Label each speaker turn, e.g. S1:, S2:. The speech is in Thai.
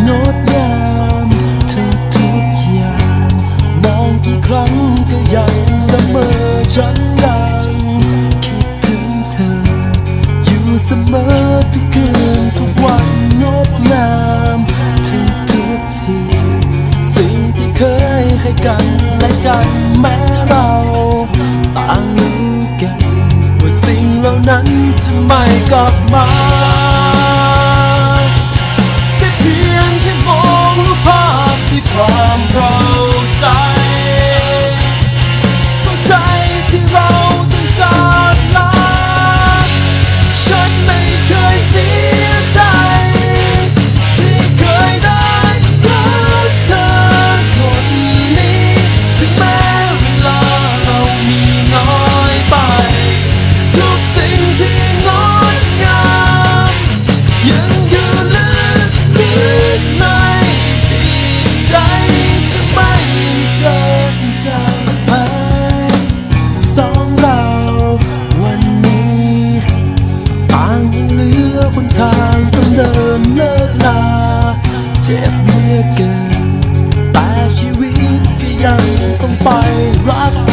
S1: งดงามทุกอย่างมองกี่ครั้งก็ยังละเมอฉันยังคิดถึงเธออยู่เสมอทุกคืนทุกวันงดงามทุกทีสิ่งที่เคยให้กันและกันแม้เราต่างรู้กันว่าสิ่งเหล่านั้นจะไม่กลับมาแต่เพียงแค่มองรูปภาพที่ความเข้าใจที่เราต้องจากลาฉันไม่เคยเสียใจที่เคยได้รักเธอคนนี้ถึงแม้เวลาเรามีน้อยไปทุกสิ่งที่งดงามยังอยู่ลึกในจิตใจจะไม่เจอจากสองเราวันนี้ต่างยังเหลือหนทางต้องเดินเลิกลาเจ็บเหลือเกินแต่ชีวิตก็ยังต้องไปรัก